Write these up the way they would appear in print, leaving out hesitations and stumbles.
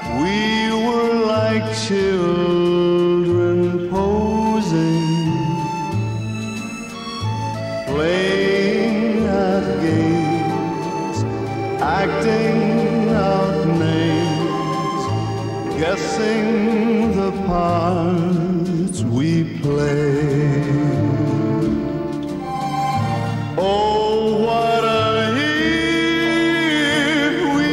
We were like children posing, playing at games, acting out names, guessing the parts we played. Oh, what a hit we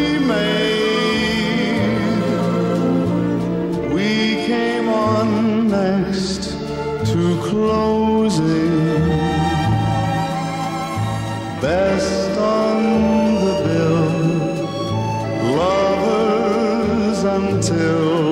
made. We came on next to closing, best on the bill, lovers until